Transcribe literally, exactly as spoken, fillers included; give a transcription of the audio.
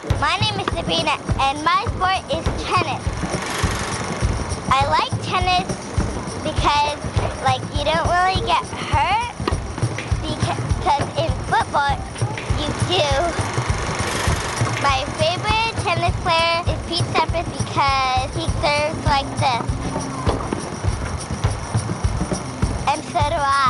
My name is Sabrina, and my sport is tennis. I like tennis because, like, you don't really get hurt, because in football, you do. My favorite tennis player is Pete Sampras because he serves like this. And so do I.